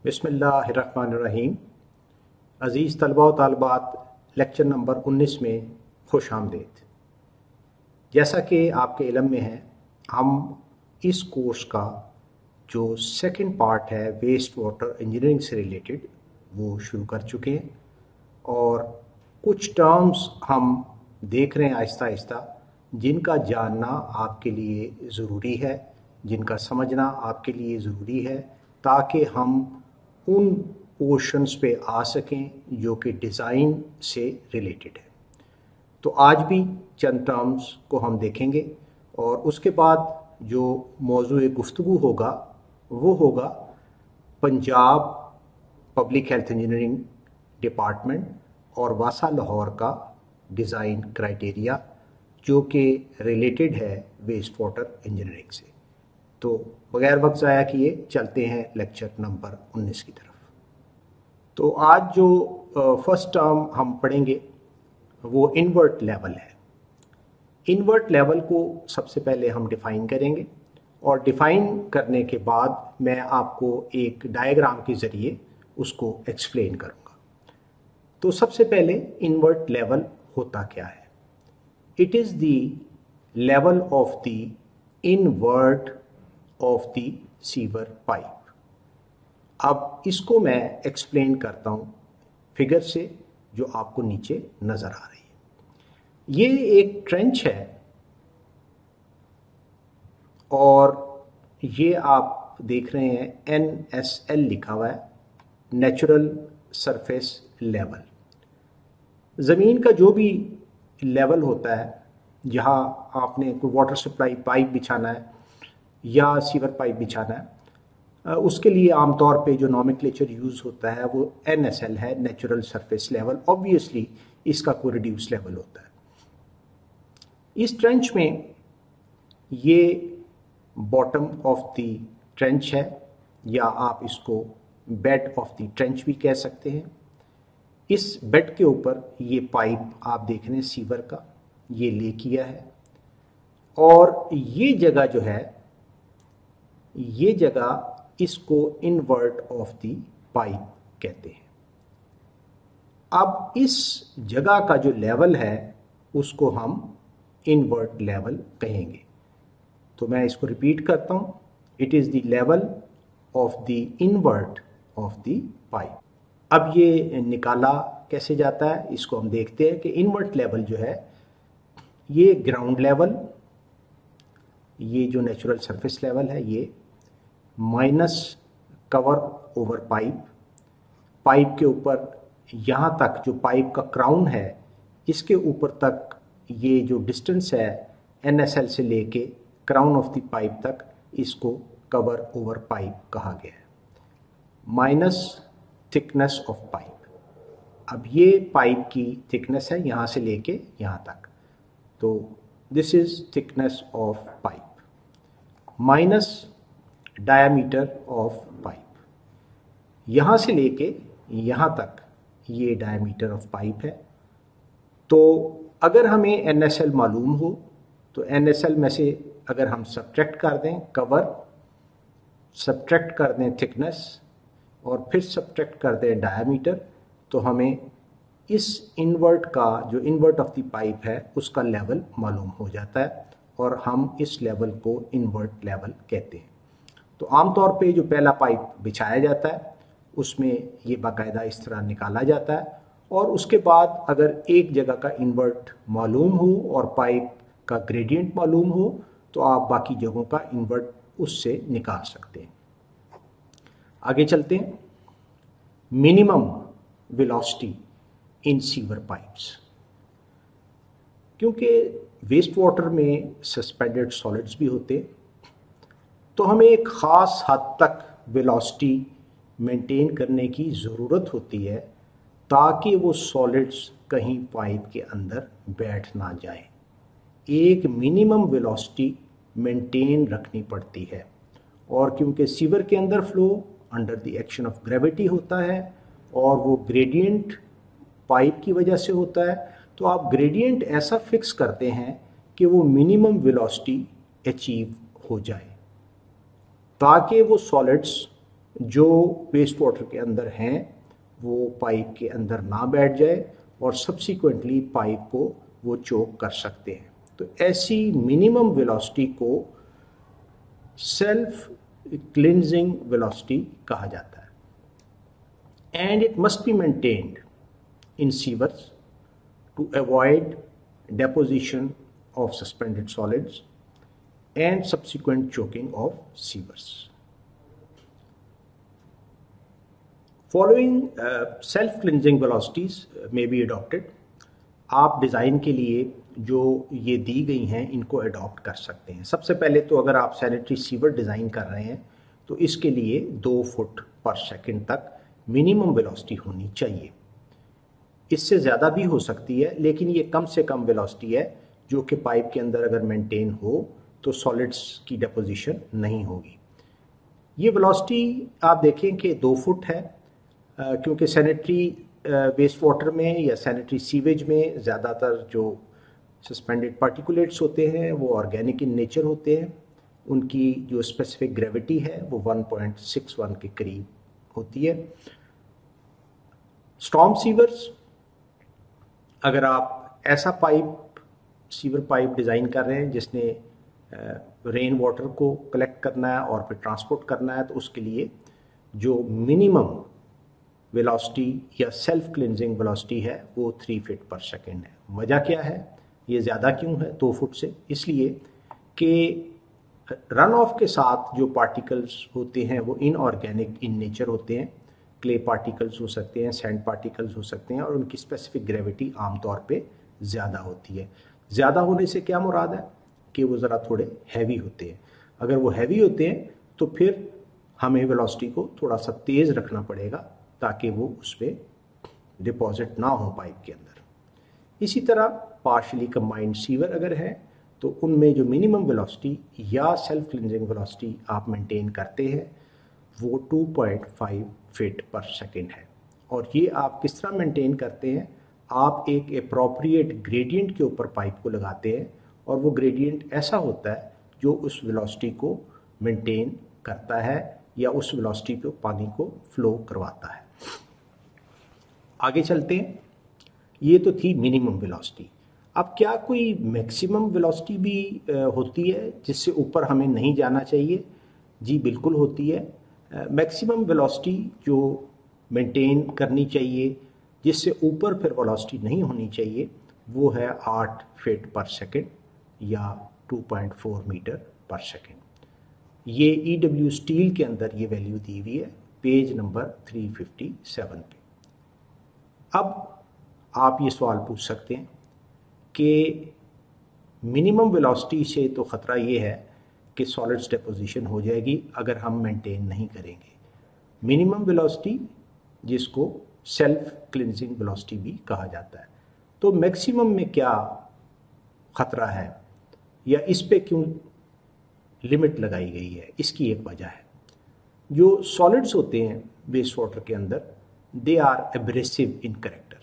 बिस्मिल्लाहिर्रहमानिर्रहीम। अज़ीज़ तलबा व तालिबात, लेक्चर नंबर 19 में खुश आमदीद। जैसा कि आपके इल्म में है, हम इस कोर्स का जो सेकंड पार्ट है वेस्ट वाटर इंजीनियरिंग से रिलेटेड वो शुरू कर चुके हैं और कुछ टर्म्स हम देख रहे हैं आहिस्ता आहिस्ता जिनका जानना आपके लिए ज़रूरी है, जिनका समझना आपके लिए ज़रूरी है ताकि हम उन पोर्शंस पे आ सकें जो कि डिज़ाइन से रिलेटेड है। तो आज भी चंद टर्म्स को हम देखेंगे और उसके बाद जो मौजूए गुफ्तगू होगा वो होगा Punjab public health engineering department और वासा लाहौर का डिज़ाइन क्राइटेरिया जो कि रिलेटेड है वेस्ट वाटर इंजीनियरिंग से। तो बगैर वक्त ज़ाया किए चलते हैं लेक्चर नंबर 19 की तरफ। तो आज जो फर्स्ट टर्म हम पढ़ेंगे वो इन्वर्ट लेवल है। इन्वर्ट लेवल को सबसे पहले हम डिफ़ाइन करेंगे और डिफ़ाइन करने के बाद मैं आपको एक डायग्राम के ज़रिए उसको एक्सप्लेन करूँगा। तो सबसे पहले इन्वर्ट लेवल होता क्या है? It is the level of the invert of the sewer pipe. अब इसको मैं एक्सप्लेन करता हूँ फिगर से जो आपको नीचे नज़र आ रही है। ये एक ट्रेंच है और ये आप देख रहे हैं NSL लिखा हुआ है, नेचुरल सरफेस लेवल। ज़मीन का जो भी लेवल होता है जहाँ आपने कोई वाटर सप्लाई पाइप बिछाना है या सीवर पाइप बिछाना है, उसके लिए आमतौर पे जो नॉमेनक्लेचर यूज़ होता है वो NSL है, नेचुरल सरफेस लेवल। ऑब्वियसली इसका कोई रिड्यूस लेवल होता है। इस ट्रेंच में ये बॉटम ऑफ द ट्रेंच है या आप इसको बेड ऑफ द ट्रेंच भी कह सकते हैं। इस बेड के ऊपर ये पाइप आप देख रहे हैं सीवर का, ये ले किया है और ये जगह जो है, ये जगह इसको इन्वर्ट ऑफ द पाइप कहते हैं। अब इस जगह का जो लेवल है उसको हम इन्वर्ट लेवल कहेंगे। तो मैं इसको रिपीट करता हूं, it is the level of the invert of the pipe. अब ये निकाला कैसे जाता है इसको हम देखते हैं कि इन्वर्ट लेवल जो है ये ग्राउंड लेवल, ये जो नेचुरल सरफेस लेवल है ये minus cover over pipe, pipe के ऊपर यहाँ तक जो पाइप का क्राउन है इसके ऊपर तक ये जो डिस्टेंस है NSL से लेके क्राउन ऑफ द पाइप तक, इसको कवर ओवर पाइप कहा गया है। माइनस थिकनेस ऑफ पाइप, अब ये पाइप की थिकनेस है यहाँ से लेके यहाँ तक, तो this is thickness of pipe minus diameter of pipe, यहाँ से लेके यहाँ तक ये डायामीटर ऑफ पाइप है। तो अगर हमें NSL मालूम हो तो NSL में से अगर हम सब्ट्रैक्ट कर दें कवर, सब्ट्रैक्ट कर दें थिकनेस और फिर सब्ट्रैक्ट कर दें डायामीटर, तो हमें इस इन्वर्ट का जो इन्वर्ट ऑफ द पाइप है उसका लेवल मालूम हो जाता है और हम इस लेवल को इन्वर्ट लेवल कहते हैं। तो आमतौर पे जो पहला पाइप बिछाया जाता है उसमें ये बाकायदा इस तरह निकाला जाता है और उसके बाद अगर एक जगह का इन्वर्ट मालूम हो और पाइप का ग्रेडियंट मालूम हो तो आप बाकी जगहों का इन्वर्ट उससे निकाल सकते हैं। आगे चलते हैं। Minimum velocity in sewer pipes, क्योंकि वेस्ट वाटर में सस्पेंडेड सॉलिड्स भी होते तो हमें एक ख़ास हद तक वेलोसिटी मेंटेन करने की ज़रूरत होती है ताकि वो सॉलिड्स कहीं पाइप के अंदर बैठ ना जाएं। एक मिनिमम वेलोसिटी मेंटेन रखनी पड़ती है और क्योंकि सीवर के अंदर flow under the action of gravity होता है और वो ग्रेडियंट पाइप की वजह से होता है, तो आप ग्रेडियंट ऐसा फिक्स करते हैं कि वो मिनिमम वेलोसिटी अचीव हो जाए ताकि वो सॉलिड्स जो वेस्ट वाटर के अंदर हैं वो पाइप के अंदर ना बैठ जाए और सब्सिक्वेंटली पाइप को वो चोक कर सकते हैं। तो ऐसी मिनिमम वेलोसिटी को सेल्फ क्लिनजिंग वेलोसिटी कहा जाता है। And it must be maintained in sewers to avoid deposition of suspended solids and subsequent choking of sewers. Following self-cleansing velocities may be adopted. आप डिज़ाइन के लिए जो ये दी गई हैं इनको अडॉप्ट कर सकते हैं। सबसे पहले तो अगर आप सैनिटरी सीवर डिज़ाइन कर रहे हैं तो इसके लिए 2 फुट पर सेकंड तक मिनिमम वेलोसिटी होनी चाहिए। इससे ज़्यादा भी हो सकती है, लेकिन ये कम से कम वेलोसिटी है जो कि पाइप के अंदर अगर मेंटेन हो तो सॉलिड्स की डिपोजिशन नहीं होगी। ये वेलोसिटी आप देखें कि 2 फुट है, क्योंकि सैनिटरी वेस्ट वाटर में या सैनिटरी सीवेज में ज़्यादातर जो सस्पेंडेड पार्टिकुलेट्स होते हैं वो ऑर्गेनिक इन नेचर होते हैं। उनकी जो स्पेसिफिक ग्रेविटी है वो 1.61 के करीब होती है। स्टॉर्म सीवर्स, अगर आप ऐसा सीवर पाइप डिज़ाइन कर रहे हैं जिसने रेन वाटर को कलेक्ट करना है और फिर ट्रांसपोर्ट करना है, तो उसके लिए जो मिनिमम वेलोसिटी या सेल्फ क्लिनजिंग वेलोसिटी है वो 3 फीट पर सेकंड है। वजह क्या है, ये ज़्यादा क्यों है 2 फुट से? इसलिए कि रन ऑफ के साथ जो पार्टिकल्स होते हैं वो इनऑर्गेनिक इन नेचर होते हैं। क्ले पार्टिकल्स हो सकते हैं, सैंड पार्टिकल्स हो सकते हैं, और उनकी स्पेसिफिक ग्रेविटी आमतौर पे ज़्यादा होती है। ज़्यादा होने से क्या मुराद है कि वो ज़रा थोड़े हैवी होते हैं। अगर वो हैवी होते हैं तो फिर हमें वेलोसिटी को थोड़ा सा तेज़ रखना पड़ेगा ताकि वो उस पर डिपॉजिट ना हो पाइप के अंदर। इसी तरह पार्शली कंबाइंड सीवर अगर है तो उनमें जो मिनिमम वेलोसिटी या सेल्फ क्लिनजिंग वेलोसिटी आप मेंटेन करते हैं वो 2.5 फीट पर सेकंड है। और ये आप किस तरह मेंटेन करते हैं? आप एक अप्रोप्रिएट ग्रेडियंट के ऊपर पाइप को लगाते हैं और वो ग्रेडियंट ऐसा होता है जो उस वेलोसिटी को मेंटेन करता है या उस वेलोसिटी पे पानी को फ्लो करवाता है। आगे चलते हैं। ये तो थी मिनिमम वेलोसिटी। अब क्या कोई मैक्सिमम वेलोसिटी भी होती है जिससे ऊपर हमें नहीं जाना चाहिए? जी बिल्कुल होती है। मैक्सिमम वेलोसिटी जो मेंटेन करनी चाहिए, जिससे ऊपर फिर वेलोसिटी नहीं होनी चाहिए, वो है 8 फीट पर सेकंड या 2.4 मीटर पर सेकंड। ये EW स्टील के अंदर ये वैल्यू दी हुई है पेज नंबर 357 पे। अब आप ये सवाल पूछ सकते हैं कि मिनिमम वेलोसिटी से तो ख़तरा ये है कि सॉलिड्स डिपोजिशन हो जाएगी अगर हम मेंटेन नहीं करेंगे। मिनिमम वेलोसिटी जिसको सेल्फ क्लिनजिंग वेलोसिटी भी कहा जाता है। तो मैक्सिमम में क्या ख़तरा है या इस पे क्यों लिमिट लगाई गई है? इसकी एक वजह है, जो सॉलिड्स होते हैं वेस्ट वाटर के अंदर they are abrasive in character.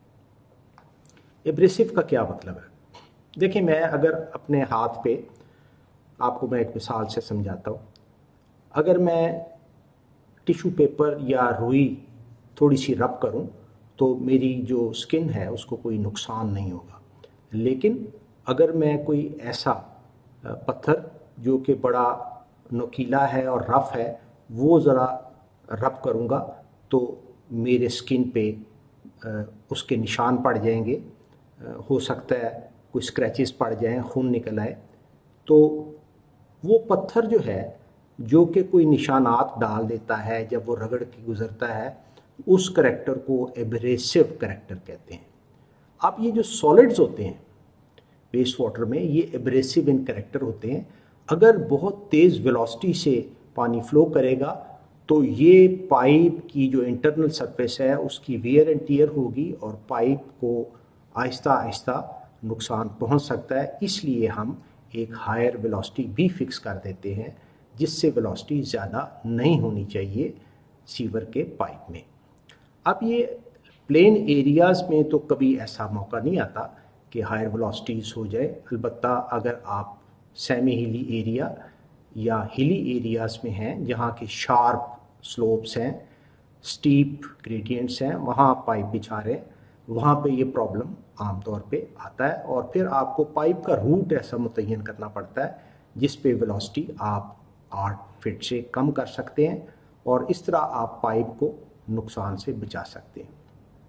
Abrasive का क्या मतलब है? देखिए, मैं अगर अपने हाथ पे आपको मैं एक मिसाल से समझाता हूँ। अगर मैं टिश्यू पेपर या रुई थोड़ी सी रब करूँ तो मेरी जो स्किन है उसको कोई नुकसान नहीं होगा। लेकिन अगर मैं कोई ऐसा पत्थर जो कि बड़ा नुकीला है और रफ है वो ज़रा रब करूँगा तो मेरे स्किन पे उसके निशान पड़ जाएंगे, हो सकता है कोई स्क्रैचेस पड़ जाएं, खून निकल आए। तो वो पत्थर जो है जो कि कोई निशानात डाल देता है जब वो रगड़ के गुजरता है, उस करैक्टर को एब्रेसिव करैक्टर कहते हैं। अब ये जो सॉलिड्स होते हैं वेस्ट वाटर में, ये एब्रेसिव इन करैक्टर होते हैं। अगर बहुत तेज़ वेलोसिटी से पानी फ्लो करेगा तो ये पाइप की जो इंटरनल सरफेस है उसकी वियर एंड टियर होगी और पाइप को आहिस्ता आहिस्ता नुकसान पहुंच सकता है। इसलिए हम एक हायर वेलोसिटी भी फिक्स कर देते हैं जिससे वेलोसिटी ज़्यादा नहीं होनी चाहिए सीवर के पाइप में। अब ये प्लेन एरियाज़ में तो कभी ऐसा मौका नहीं आता कि हायर वेलोसिटीज़ हो जाए। अलबत्ता अगर आप सेमी हिली एरिया या हिली एरियाज़ में हैं जहाँ के शार्प स्लोप्स हैं, स्टीप ग्रेडियंट्स हैं, वहाँ आप पाइप बिछा रहे हैं, वहाँ पे ये प्रॉब्लम आमतौर पे आता है। और फिर आपको पाइप का रूट ऐसा मुतय्यन करना पड़ता है जिस पे वेलोसिटी आप 8 फीट से कम कर सकते हैं, और इस तरह आप पाइप को नुकसान से बचा सकते हैं।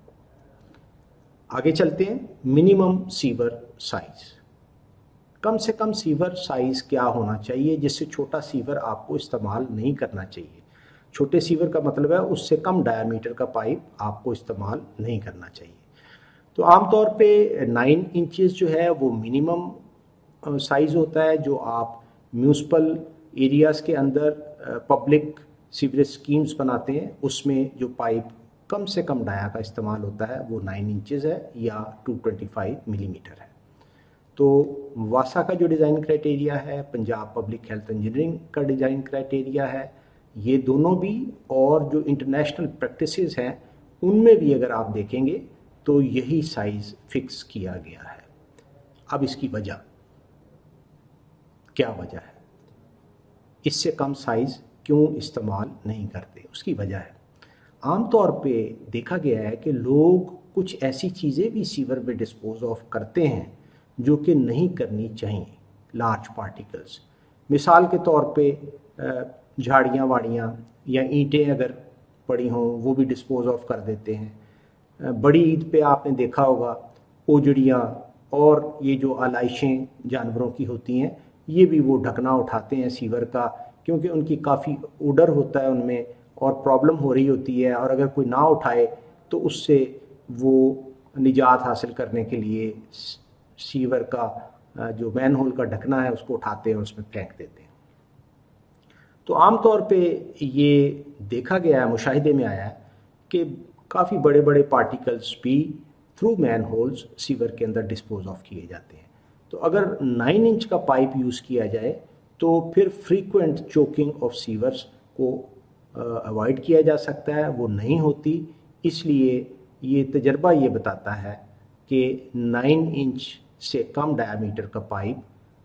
आगे चलते हैं, मिनिमम सीवर साइज। कम से कम सीवर साइज क्या होना चाहिए जिससे छोटा सीवर आपको इस्तेमाल नहीं करना चाहिए। छोटे सीवर का मतलब है उससे कम डायमीटर का पाइप आपको इस्तेमाल नहीं करना चाहिए। तो आमतौर पे 9 इंचेस जो है वो मिनिमम साइज होता है जो आप म्यूनिसिपल एरियाज़ के अंदर पब्लिक सीवरेज स्कीम्स बनाते हैं, उसमें जो पाइप कम से कम डाया का इस्तेमाल होता है वो 9 इंचेस है या 225 मिलीमीटर है। तो वासा का जो डिज़ाइन क्राइटेरिया है, पंजाब पब्लिक हेल्थ इंजीनियरिंग का डिज़ाइन क्राइटेरिया है, ये दोनों भी, और जो इंटरनेशनल प्रैक्टिसेस हैं उनमें भी अगर आप देखेंगे तो यही साइज़ फिक्स किया गया है। अब इसकी वजह क्या वजह है, इससे कम साइज़ क्यों इस्तेमाल नहीं करते, उसकी वजह है आमतौर पे देखा गया है कि लोग कुछ ऐसी चीज़ें भी सीवर में डिस्पोज ऑफ करते हैं जो कि नहीं करनी चाहिए। लार्ज पार्टिकल्स, मिसाल के तौर पे झाड़ियाँ वाड़ियाँ या ईंटें अगर पड़ी हों वो भी डिस्पोज ऑफ कर देते हैं। बड़ी ईद पे आपने देखा होगा ओजड़ियाँ और ये जो आलाइशें जानवरों की होती हैं ये भी वो ढकना उठाते हैं सीवर का, क्योंकि उनकी काफ़ी ओडर होता है उनमें और प्रॉब्लम हो रही होती है, और अगर कोई ना उठाए तो उससे वो निजात हासिल करने के लिए सीवर का जो मैनहोल का ढकना है उसको उठाते हैं और उसमें फेंक देते हैं। तो आमतौर पे ये देखा गया है, मुशाहिदे में आया है कि काफ़ी बड़े बड़े पार्टिकल्स भी थ्रू मैनहोल्स सीवर के अंदर डिस्पोज ऑफ किए जाते हैं। तो अगर 9 इंच का पाइप यूज़ किया जाए तो फिर फ्रीक्वेंट चोकिंग ऑफ सीवर्स को अवॉइड किया जा सकता है, वो नहीं होती। इसलिए ये तजर्बा ये बताता है कि 9 इंच से कम डायमीटर का पाइप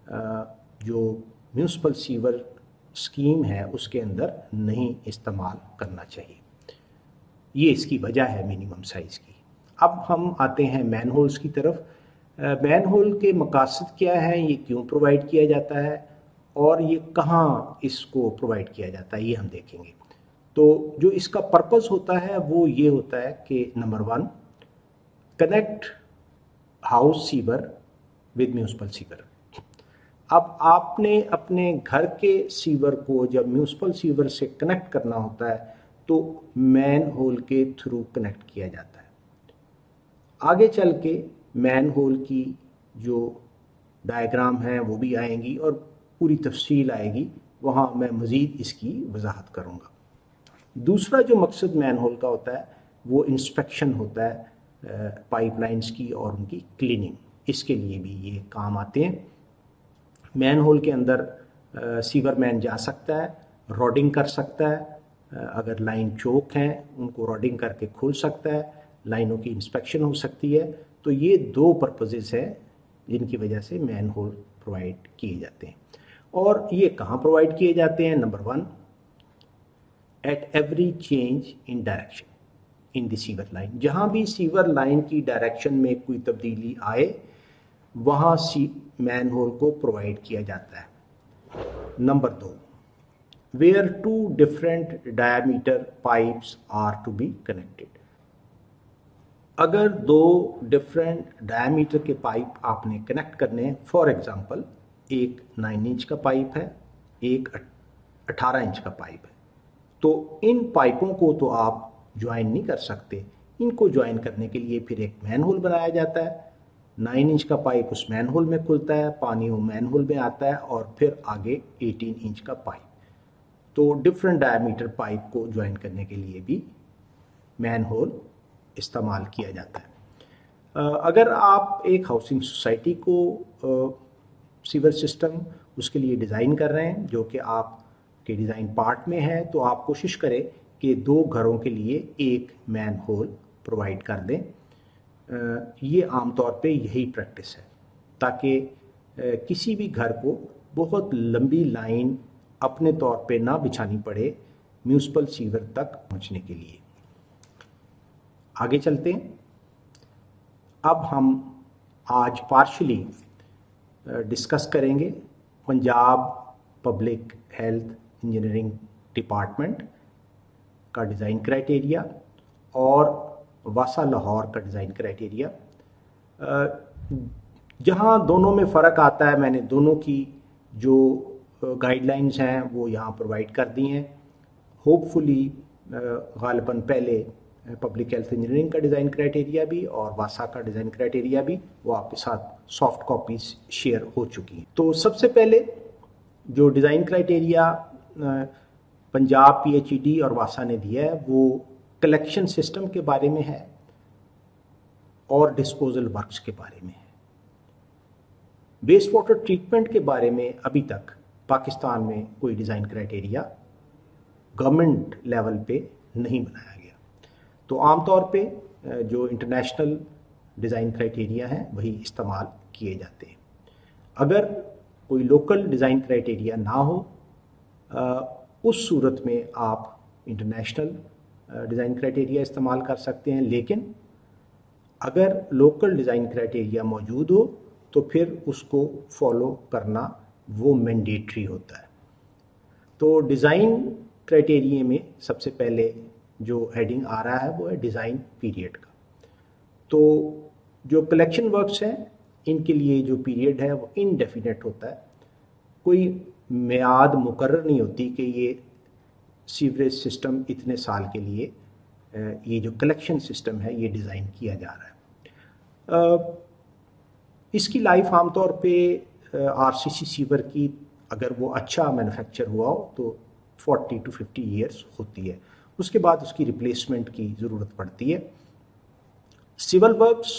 जो म्यूनिसिपल सीवर स्कीम है उसके अंदर नहीं इस्तेमाल करना चाहिए। ये इसकी वजह है मिनिमम साइज़ की। अब हम आते हैं मैनहोल्स की तरफ। मैनहोल के मकासद क्या है, ये क्यों प्रोवाइड किया जाता है और ये कहाँ इसको प्रोवाइड किया जाता है, ये हम देखेंगे। तो जो इसका पर्पस होता है वो ये होता है कि number 1, connect house sewer with municipal sewer. अब आपने अपने घर के सीवर को जब म्यूनिसिपल सीवर से कनेक्ट करना होता है तो मैन होल के थ्रू कनेक्ट किया जाता है। आगे चल के मैन होल की जो डायग्राम है वो भी आएंगी और पूरी तफसील आएगी, वहाँ मैं मज़ीद इसकी वजाहत करूँगा। दूसरा जो मकसद मैन होल का होता है वो इंस्पेक्शन होता है पाइपलाइंस की और उनकी क्लीनिंग, इसके लिए भी ये काम आते हैं। मैन होल के अंदर सीवर मैन जा सकता है, रॉडिंग कर सकता है, अगर लाइन चोक हैं उनको रॉडिंग करके खोल सकता है, लाइनों की इंस्पेक्शन हो सकती है। तो ये 2 पर्पसेस हैं जिनकी वजह से मैन होल प्रोवाइड किए जाते हैं। और ये कहाँ प्रोवाइड किए जाते हैं? Number 1, at every change in direction in the sewer line. जहाँ भी सीवर लाइन की डायरेक्शन में कोई तब्दीली आए वहाँ मैन होल को प्रोवाइड किया जाता है। Number 2, where 2 different diameter pipes are to be connected. अगर 2 डिफरेंट डायमीटर के पाइप आपने कनेक्ट करने हैं, फॉर एग्जांपल एक 9 इंच का पाइप है, एक 18 इंच का पाइप है, तो इन पाइपों को तो आप ज्वाइन नहीं कर सकते। इनको ज्वाइन करने के लिए फिर एक मैन होल बनाया जाता है। 9 इंच का पाइप उस मैन होल में खुलता है, पानी वो मैन होल में आता है, और फिर आगे 18 इंच का पाइप। तो डिफरेंट डायमीटर पाइप को ज्वाइन करने के लिए भी मैन होल इस्तेमाल किया जाता है। अगर आप एक हाउसिंग सोसाइटी को सीवर सिस्टम उसके लिए डिज़ाइन कर रहे हैं जो कि आपके डिज़ाइन पार्ट में है, तो आप कोशिश करें कि 2 घरों के लिए एक मैन होल प्रोवाइड कर दें। ये आमतौर पे यही प्रैक्टिस है ताकि किसी भी घर को बहुत लंबी लाइन अपने तौर पे ना बिछानी पड़े म्यूनिसिपल सीवर तक पहुंचने के लिए। आगे चलते हैं। अब हम आज पार्शली डिस्कस करेंगे Punjab public health engineering department का डिज़ाइन क्राइटेरिया और वासा लाहौर का डिज़ाइन क्राइटेरिया। जहाँ दोनों में फ़र्क आता है, मैंने दोनों की जो गाइडलाइंस हैं वो यहाँ प्रोवाइड कर दी हैं। होपफुली गालिबन पहले पब्लिक हेल्थ इंजीनियरिंग का डिज़ाइन क्राइटेरिया भी और वासा का डिज़ाइन क्राइटेरिया भी वो आपके साथ सॉफ्ट कॉपीज शेयर हो चुकी हैं। तो सबसे पहले जो डिज़ाइन क्राइटेरिया पंजाब PHED और वासा ने दिया है वो कलेक्शन सिस्टम के बारे में है और डिस्पोजल वर्क्स के बारे में है। वेस्ट वाटर ट्रीटमेंट के बारे में अभी तक पाकिस्तान में कोई डिज़ाइन क्राइटेरिया गवर्नमेंट लेवल पे नहीं बनाया गया। तो आमतौर पे जो इंटरनेशनल डिज़ाइन क्राइटेरिया हैं वही इस्तेमाल किए जाते हैं। अगर कोई लोकल डिज़ाइन क्राइटेरिया ना हो उस सूरत में आप इंटरनेशनल डिज़ाइन क्राइटेरिया इस्तेमाल कर सकते हैं, लेकिन अगर लोकल डिज़ाइन क्राइटेरिया मौजूद हो तो फिर उसको फॉलो करना वो मैंडेटरी होता है। तो डिज़ाइन क्राइटेरिया में सबसे पहले जो हेडिंग आ रहा है वो है डिज़ाइन पीरियड का। तो जो कलेक्शन वर्क्स हैं इनके लिए जो पीरियड है वो इनडेफिनेट होता है। कोई मियाद मुकर्रर नहीं होती कि ये सीवरेज सिस्टम इतने साल के लिए ये जो कलेक्शन सिस्टम है ये डिज़ाइन किया जा रहा है। इसकी लाइफ आमतौर पे RCC सीवर की अगर वो अच्छा मैन्युफैक्चर हुआ हो तो 40 to 50 ईयर्स होती है। उसके बाद उसकी रिप्लेसमेंट की ज़रूरत पड़ती है। Civil works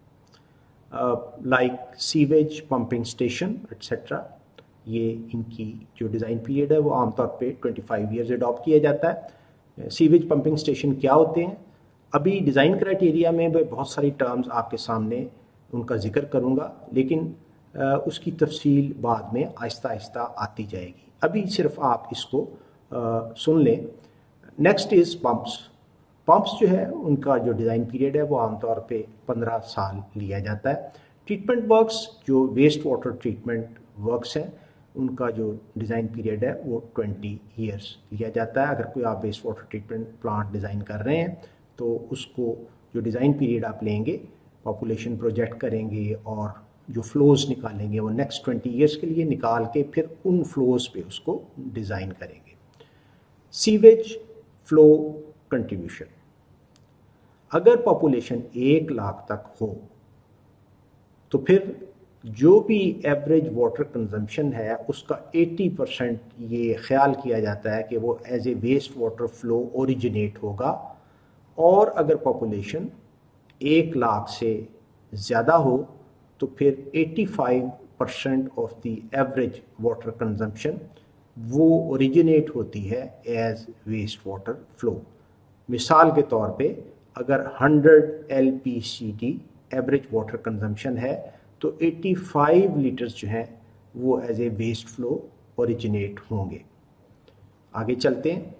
like sewage pumping station etcetera, ये इनकी जो डिज़ाइन पीरियड है वो आमतौर पे 25 ईयर्स अडॉप्ट किया जाता है। सीवेज पंपिंग स्टेशन क्या होते हैं? अभी डिज़ाइन क्राइटेरिया में बहुत सारी टर्म्स आपके सामने उनका जिक्र करूँगा, लेकिन उसकी तफसील बाद में आहिस्ता आहिस्ता आती जाएगी। अभी सिर्फ आप इसको सुन लें। Next is pumps. पंप्स जो है उनका जो डिज़ाइन पीरियड है वो आमतौर पे 15 साल लिया जाता है। ट्रीटमेंट वर्क्स जो वेस्ट वाटर ट्रीटमेंट वर्क्स हैं उनका जो डिज़ाइन पीरियड है वो 20 ईयर्स लिया जाता है। अगर कोई आप waste water treatment plant design कर रहे हैं तो उसको जो डिज़ाइन पीरियड आप लेंगे, पॉपुलेशन प्रोजेक्ट करेंगे और जो फ्लोज निकालेंगे वो नेक्स्ट 20 ईयर्स के लिए निकाल के फिर उन फ्लोज पे उसको डिज़ाइन करेंगे। सीवेज फ्लो कंट्रीब्यूशन, अगर पॉपुलेशन 1 लाख तक हो तो फिर जो भी एवरेज वाटर कंजम्पशन है उसका 80% ये ख्याल किया जाता है कि वो as a waste water flow originate होगा। और अगर पॉपुलेशन 1 लाख से ज़्यादा हो तो फिर 85% of the average water consumption वो ओरिजिनेट होती है एज वेस्ट वाटर फ्लो। मिसाल के तौर पे अगर 100 LPCD एवरेज वाटर कंजम्पशन है तो 85 लीटर्स जो हैं वो as a waste flow originate होंगे। आगे चलते हैं।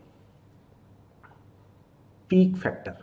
Peak factor,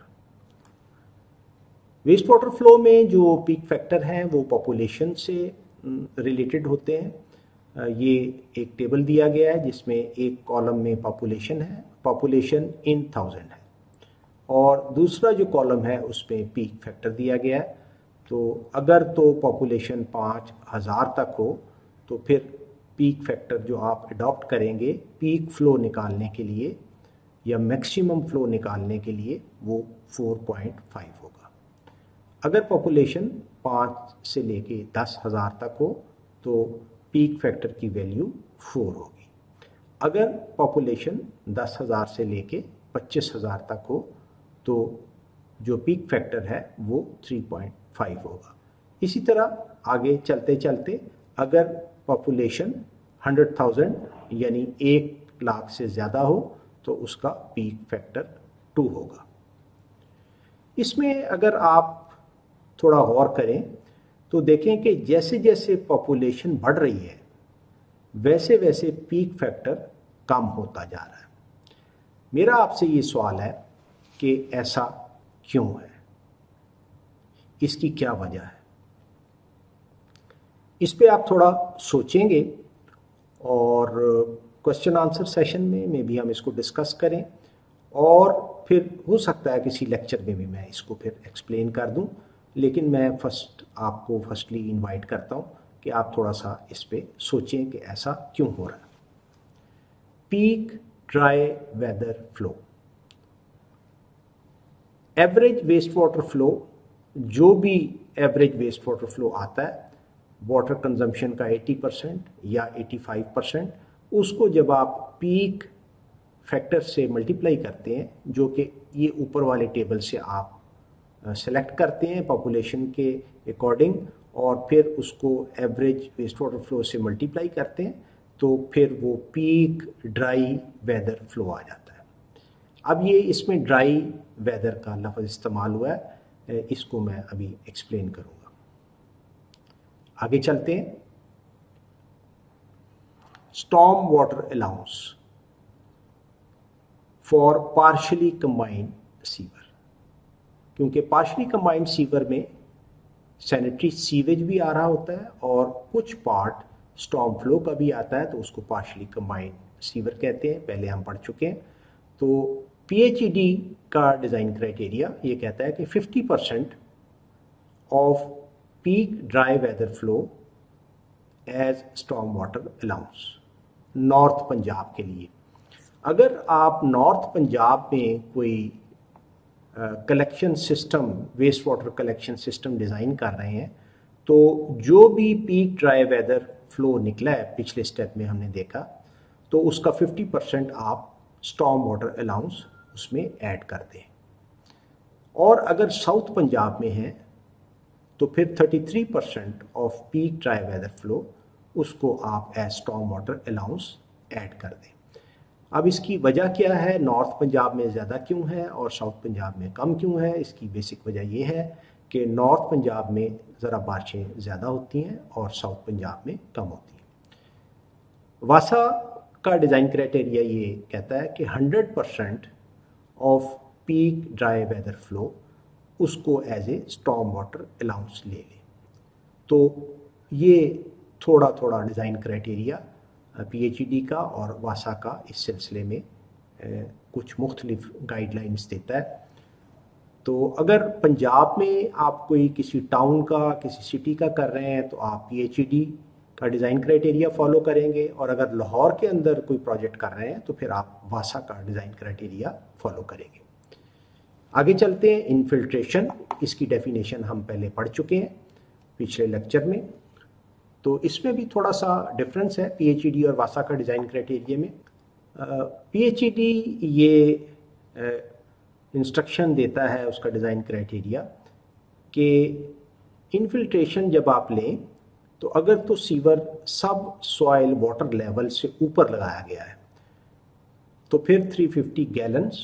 waste water flow में जो पीक फैक्टर हैं वो पॉपुलेशन से रिलेटेड होते हैं। ये एक टेबल दिया गया है जिसमें एक कॉलम में पॉपुलेशन है, पॉपुलेशन इन 1000 है, और दूसरा जो कॉलम है उसमें पीक फैक्टर दिया गया है। तो अगर तो पॉपुलेशन 5000 तक हो तो फिर पीक फैक्टर जो आप अडॉप्ट करेंगे पीक फ्लो निकालने के लिए या मैक्सिमम फ्लो निकालने के लिए वो 4.5 होगा। अगर पॉपुलेशन 5 से लेके 10,000 तक हो तो पीक फैक्टर की वैल्यू 4 होगी। अगर पॉपुलेशन 10,000 से लेके 25,000 तक हो तो जो पीक फैक्टर है वो 3.5 होगा। इसी तरह आगे चलते चलते अगर पॉपुलेशन 100,000 यानी 1 लाख से ज़्यादा हो तो उसका पीक फैक्टर 2 होगा। इसमें अगर आप थोड़ा गौर करें तो देखें कि जैसे जैसे पॉपुलेशन बढ़ रही है वैसे वैसे पीक फैक्टर कम होता जा रहा है। मेरा आपसे ये सवाल है कि ऐसा क्यों है, इसकी क्या वजह है। इस पे आप थोड़ा सोचेंगे और क्वेश्चन आंसर सेशन में भी हम इसको डिस्कस करें, और फिर हो सकता है किसी लेक्चर में भी मैं इसको फिर एक्सप्लेन कर दूं, लेकिन मैं आपको फर्स्टली इनवाइट करता हूं कि आप थोड़ा सा इस पे सोचें कि ऐसा क्यों हो रहा है। Peak dry weather flow, average waste water flow, जो भी एवरेज वेस्ट वाटर फ्लो आता है वाटर कंजम्पशन का 80% या 85%, उसको जब आप पीक फैक्टर से मल्टीप्लाई करते हैं, जो कि ये ऊपर वाले टेबल से आप सेलेक्ट करते हैं पॉपुलेशन के अकॉर्डिंग, और फिर उसको एवरेज वेस्ट वाटर फ्लो से मल्टीप्लाई करते हैं, तो फिर वो पीक ड्राई वेदर फ्लो आ जाता है। अब ये इसमें ड्राई वेदर का लफ्ज़ इस्तेमाल हुआ है, इसको मैं अभी एक्सप्लेन करूँगा। आगे चलते हैं। Storm water allowance for partially combined sewer, क्योंकि पार्शली कंबाइंड सीवर में सैनिटरी सीवेज भी आ रहा होता है और कुछ पार्ट स्टॉर्म फ्लो का भी आता है, तो उसको पार्शली कंबाइंड सीवर कहते हैं, पहले हम पढ़ चुके हैं। तो PHED का डिज़ाइन क्राइटेरिया ये कहता है कि 50% of peak dry weather flow as storm water allowance north Punjab के लिए। अगर आप नॉर्थ पंजाब में कोई collection system, waste water collection system design कर रहे हैं, तो जो भी पीक ड्राई वेदर फ्लो निकला है पिछले स्टेप में हमने देखा, तो उसका 50% आप स्टॉर्म वाटर अलाउंस उसमें ऐड कर दें। और अगर साउथ पंजाब में है तो फिर 33% of peak dry weather flow उसको आप as storm water allowance add कर दें। अब इसकी वजह क्या है, नॉर्थ पंजाब में ज़्यादा क्यों है और साउथ पंजाब में कम क्यों है? इसकी बेसिक वजह यह है कि नॉर्थ पंजाब में ज़रा बारिशें ज़्यादा होती हैं और साउथ पंजाब में कम होती हैं। वासा का डिज़ाइन क्राइटेरिया ये कहता है कि 100% of peak dry weather flow उसको as a storm water allowance ले लें। तो ये थोड़ा थोड़ा डिज़ाइन क्राइटेरिया PHED का और वासा का इस सिलसिले में कुछ मुख्तलिफ गाइडलाइंस देता है। तो अगर पंजाब में आप कोई किसी टाउन का, किसी सिटी का कर रहे हैं, तो आप PHED का डिज़ाइन क्राइटेरिया फॉलो करेंगे, और अगर लाहौर के अंदर कोई प्रोजेक्ट कर रहे हैं तो फिर आप वासा का डिज़ाइन क्राइटेरिया फॉलो करेंगे। आगे चलते हैं। इनफिल्ट्रेशन, इसकी डेफिनेशन हम पहले पढ़ चुके हैं पिछले लेक्चर में, तो इसमें भी थोड़ा सा डिफरेंस है PHED और वासा का डिज़ाइन क्राइटेरिया में। PHED ये इंस्ट्रक्शन देता है, उसका डिज़ाइन क्राइटेरिया, कि इनफिल्ट्रेशन जब आप लें तो अगर तो सीवर सब सॉइल वाटर लेवल से ऊपर लगाया गया है तो फिर 350 gallons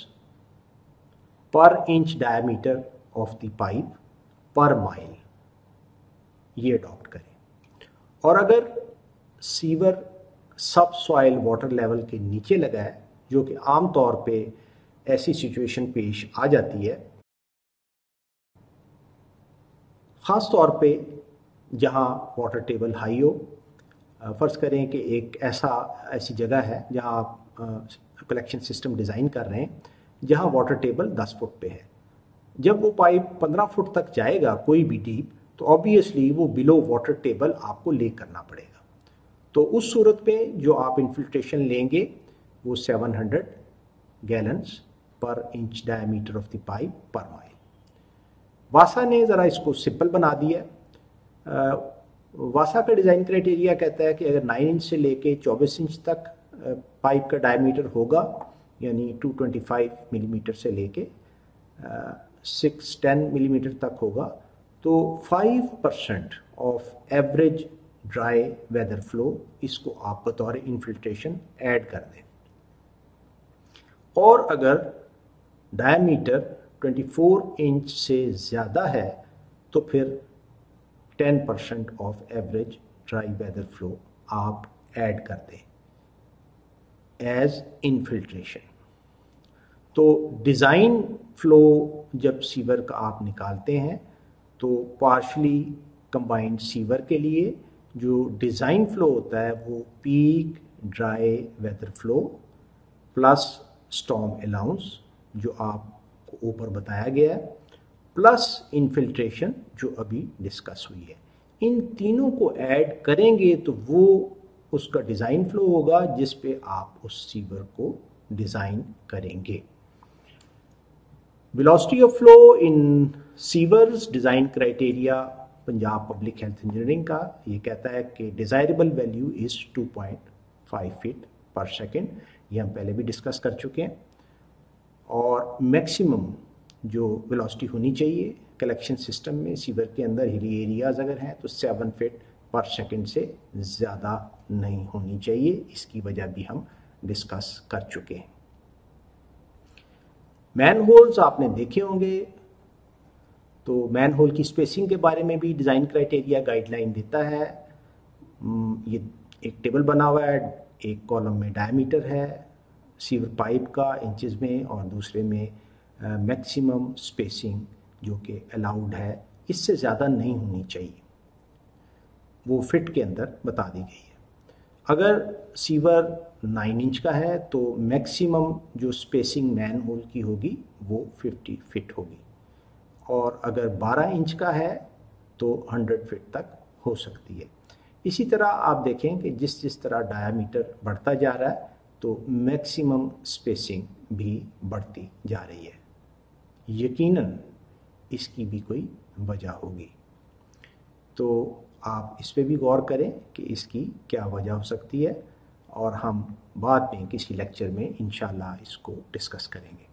per inch diameter of the pipe per mile ये अडॉप्ट करें। और अगर सीवर सब सॉइल वाटर लेवल के नीचे लगा है, जो कि आम तौर पे ऐसी सिचुएशन पेश आ जाती है, ख़ास तौर पे जहां वाटर टेबल हाई हो। फ़र्ज़ करें कि एक ऐसी जगह है जहां आप कलेक्शन सिस्टम डिज़ाइन कर रहे हैं जहां वाटर टेबल 10 फुट पे है। जब वो पाइप 15 फुट तक जाएगा कोई भी डीप, तो ऑब्वियसली वो बिलो वाटर टेबल आपको ले करना पड़ेगा। तो उस सूरत में जो आप इनफिल्ट्रेशन लेंगे वो 700 gallons per inch diameter of the pipe per mile. वासा ने ज़रा इसको सिंपल बना दिया। वासा का डिज़ाइन क्राइटेरिया कहता है कि अगर 9 इंच से लेके 24 इंच तक पाइप का डायमीटर होगा, यानी 225 मिलीमीटर से लेके 610 मिलीमीटर तक होगा, तो 5% of average dry weather flow इसको आप बतौर इनफिल्ट्रेशन ऐड कर दें। और अगर डायमीटर 24 इंच से ज़्यादा है तो फिर 10% of average dry weather flow आप ऐड कर दें एज इनफिल्ट्रेशन। तो डिज़ाइन फ्लो जब सीवर का आप निकालते हैं तो पार्शली कंबाइंड सीवर के लिए जो डिज़ाइन फ्लो होता है वो peak dry weather flow plus storm allowance जो आपको ऊपर बताया गया है प्लस इनफिल्ट्रेशन जो अभी डिस्कस हुई है, इन तीनों को ऐड करेंगे तो वो उसका डिज़ाइन फ्लो होगा जिस पे आप उस सीवर को डिज़ाइन करेंगे। Velocity of flow in sewers design criteria Punjab public health engineering का ये कहता है कि desirable value is 2.5 feet per second, ये हम पहले भी डिस्कस कर चुके हैं। और मैक्सिमम जो वेलोसिटी होनी चाहिए कलेक्शन सिस्टम में सीवर के अंदर हिली एरियाज अगर हैं तो 7 फीट पर सेकेंड से ज़्यादा नहीं होनी चाहिए, इसकी वजह भी हम डिस्कस कर चुके हैं। मैन होल्स आपने देखे होंगे, तो मैन होल की स्पेसिंग के बारे में भी डिज़ाइन क्राइटेरिया गाइडलाइन देता है। ये एक टेबल बना हुआ है, एक कॉलम में डायमीटर है सीवर पाइप का इंचेस में और दूसरे में मैक्सिमम स्पेसिंग जो कि अलाउड है, इससे ज़्यादा नहीं होनी चाहिए, वो फिट के अंदर बता दी गई है। अगर सीवर 9 इंच का है तो मैक्सिमम जो स्पेसिंग मैन होल की होगी वो 50 फीट होगी, और अगर 12 इंच का है तो 100 फीट तक हो सकती है। इसी तरह आप देखें कि जिस जिस तरह डायामीटर बढ़ता जा रहा है तो मैक्सिमम स्पेसिंग भी बढ़ती जा रही है, यकीनन इसकी भी कोई वजह होगी, तो आप इस पे भी गौर करें कि इसकी क्या वजह हो सकती है, और हम बाद में किसी लेक्चर में इंशाल्लाह इसको डिस्कस करेंगे।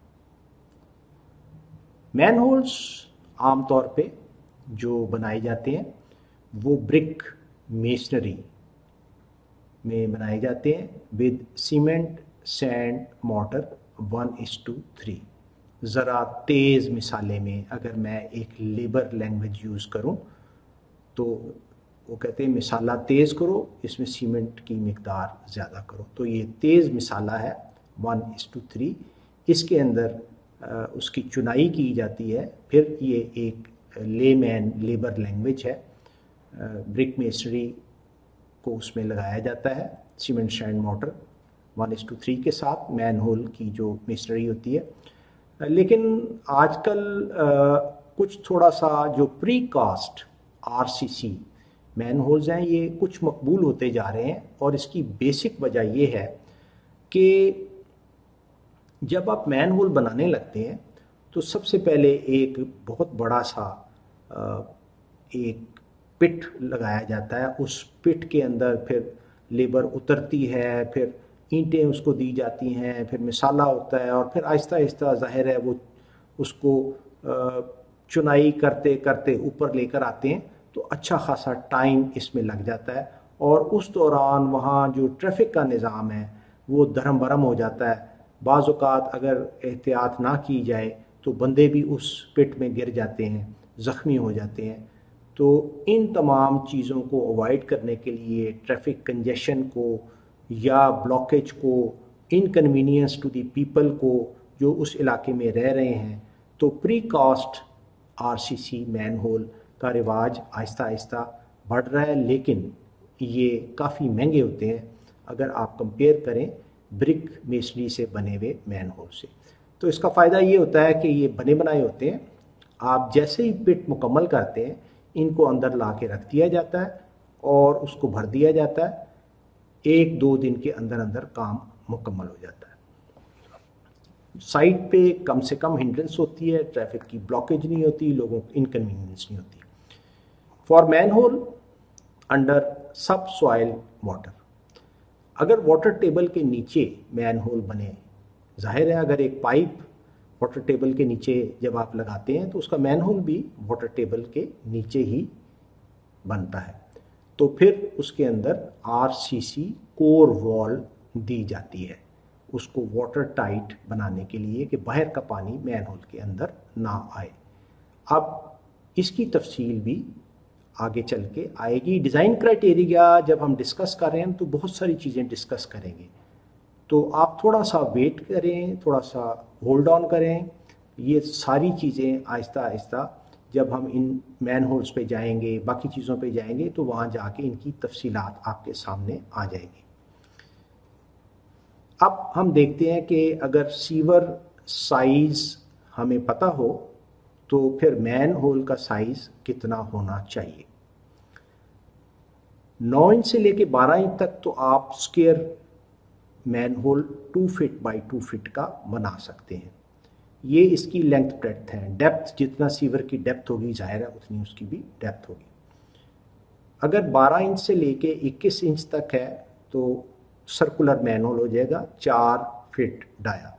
मैन होल्स आमतौर पे जो बनाए जाते हैं वो ब्रिक मेसनरी में बनाए जाते हैं विद सीमेंट सैंड मोटर 1:3। ज़रा तेज़ मिसाले में अगर मैं एक लेबर लैंग्वेज यूज़ करूं तो वो कहते हैं मिसाला तेज़ करो, इसमें सीमेंट की मिकदार ज़्यादा करो, तो ये तेज़ मिसाला है 1:3। इसके अंदर उसकी चुनाई की जाती है, फिर ये एक लेमैन लेबर लैंग्वेज है, ब्रिक मेसनरी को उसमें लगाया जाता है सीमेंट सैंड मोटर 1:3 के साथ मैन होल की जो मेसनरी होती है। लेकिन आजकल कुछ थोड़ा सा जो precast RCC manholes हैं ये कुछ मकबूल होते जा रहे हैं, और इसकी बेसिक वजह ये है कि जब आप मैन होल बनाने लगते हैं तो सबसे पहले एक बहुत बड़ा सा एक पिट लगाया जाता है, उस पिट के अंदर फिर लेबर उतरती है, फिर ईंटें उसको दी जाती हैं, फिर मिसाला होता है, और फिर आहिस्ता आहिस्ता ज़ाहिर है वो उसको चुनाई करते करते ऊपर लेकर आते हैं, तो अच्छा खासा टाइम इसमें लग जाता है, और उस दौरान वहाँ जो ट्रैफिक का निज़ाम है वो धर्म भरम हो जाता है। बाज़ औक़ात अगर एहतियात ना की जाए तो बंदे भी उस पिट में गिर जाते हैं, ज़ख्मी हो जाते हैं। तो इन तमाम चीज़ों को अवॉइड करने के लिए, ट्रैफिक कंजेशन को या ब्लॉकेज को, इनकन्वीनियंस टू द पीपल को जो उस इलाके में रह रहे हैं, तो precast RCC manhole का रिवाज आहिस्ता आहिस्ता बढ़ रहा है, लेकिन ये काफ़ी महंगे होते हैं अगर आप कंपेयर करें ब्रिक मेसनरी से बने हुए मैन होल से। तो इसका फ़ायदा ये होता है कि ये बने बनाए होते हैं, आप जैसे ही पिट मुकम्मल करते हैं इनको अंदर ला के रख दिया जाता है और उसको भर दिया जाता है, 1-2 दिन के अंदर अंदर काम मुकम्मल हो जाता है। साइट पे कम से कम हिंड्रेंस होती है, ट्रैफिक की ब्लॉकेज नहीं होती, लोगों को इनकन्वीनियंस नहीं होती। For manhole under subsoil water, अगर वाटर टेबल के नीचे मैन होल बने, जाहिर है अगर एक पाइप वाटर टेबल के नीचे जब आप लगाते हैं तो उसका मैन होल भी वाटर टेबल के नीचे ही बनता है, तो फिर उसके अंदर आरसीसी कोर वॉल दी जाती है उसको वाटर टाइट बनाने के लिए कि बाहर का पानी मैन होल के अंदर ना आए। अब इसकी तफसील भी आगे चल के आएगी। डिज़ाइन क्राइटेरिया जब हम डिस्कस कर रहे हैं तो बहुत सारी चीज़ें डिस्कस करेंगे, तो आप थोड़ा सा वेट करें, थोड़ा सा होल्ड ऑन करें। ये सारी चीज़ें आहिस्ता आहिस्ता जब हम इन मैन होल्स पे जाएंगे, बाकी चीज़ों पे जाएंगे, तो वहाँ जाके इनकी तफसीलात आपके सामने आ जाएंगी। अब हम देखते हैं कि अगर सीवर साइज़ हमें पता हो तो फिर मैन होल का साइज़ कितना होना चाहिए। 9 इंच से लेके 12 इंच तक तो आप square manhole 2 feet by 2 feet का बना सकते हैं। ये इसकी लेंथ ब्रेड्थ है। डेप्थ जितना सीवर की डेप्थ होगी जाहिर है उतनी उसकी भी डेप्थ होगी। अगर 12 इंच से लेके 21 इंच तक है तो सर्कुलर मैन होल हो जाएगा 4 फीट डाया।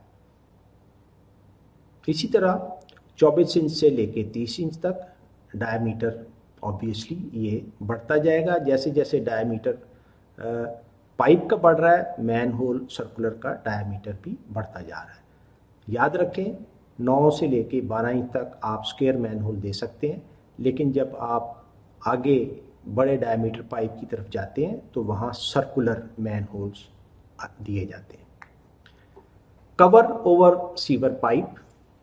इसी तरह 24 इंच से लेके 30 इंच तक डायमीटर ऑब्वियसली ये बढ़ता जाएगा। जैसे जैसे डायमीटर पाइप का बढ़ रहा है, मैन होल सर्कुलर का डायमीटर भी बढ़ता जा रहा है। याद रखें 9 से लेके 12 इंच तक आप स्क्वायर मैन होल दे सकते हैं, लेकिन जब आप आगे बड़े डायमीटर पाइप की तरफ जाते हैं तो वहाँ सर्कुलर मैन होल्स दिए जाते हैं। Cover over sewer pipe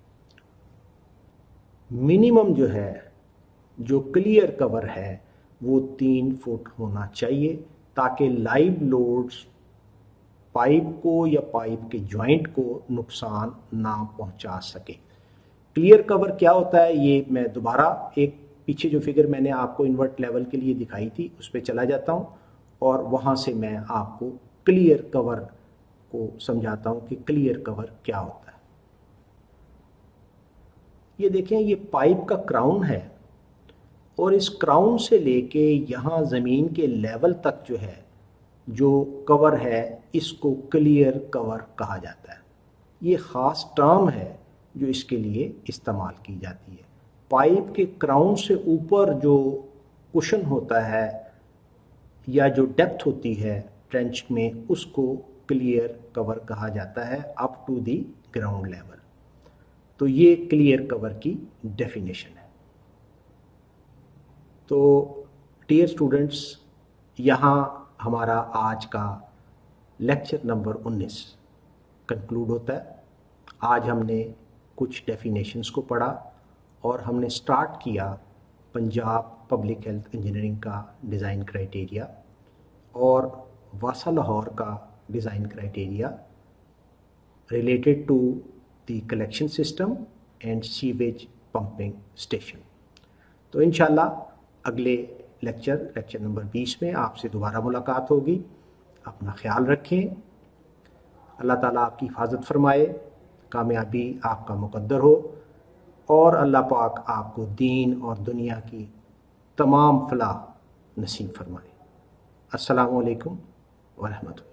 minimum जो है, जो क्लियर कवर है वो 3 फुट होना चाहिए, ताकि लाइव लोड्स पाइप को या पाइप के जॉइंट को नुकसान ना पहुंचा सके। क्लियर कवर क्या होता है ये मैं दोबारा एक पीछे जो फिगर मैंने आपको इन्वर्ट लेवल के लिए दिखाई थी उस पर चला जाता हूं और वहां से मैं आपको क्लियर कवर को समझाता हूं कि क्लियर कवर क्या होता है। ये देखें, ये पाइप का क्राउन है और इस क्राउन से लेके यहाँ ज़मीन के लेवल तक जो है जो कवर है इसको क्लियर कवर कहा जाता है। ये ख़ास टर्म है जो इसके लिए इस्तेमाल की जाती है। पाइप के क्राउन से ऊपर जो कुशन होता है या जो डेप्थ होती है ट्रेंच में उसको क्लियर कवर कहा जाता है up to the ground level. तो ये क्लियर कवर की डेफिनेशन है। तो डियर स्टूडेंट्स, यहाँ हमारा आज का लेक्चर नंबर 19 कंक्लूड होता है। आज हमने कुछ डेफिनेशंस को पढ़ा और हमने स्टार्ट किया पंजाब पब्लिक हेल्थ इंजीनियरिंग का डिज़ाइन क्राइटेरिया और वासा लाहौर का design criteria related to the collection system and sewage pumping station. तो इंशाल्लाह अगले लेक्चर नंबर 20 में आपसे दोबारा मुलाकात होगी। अपना ख्याल रखें। अल्लाह ताला आपकी हिफाजत फरमाए, कामयाबी आपका मुकद्दर हो और अल्लाह पाक आपको दीन और दुनिया की तमाम फलाह नसीब फरमाए। अस्सलामु अलैकुम व रहमतुल्लाह।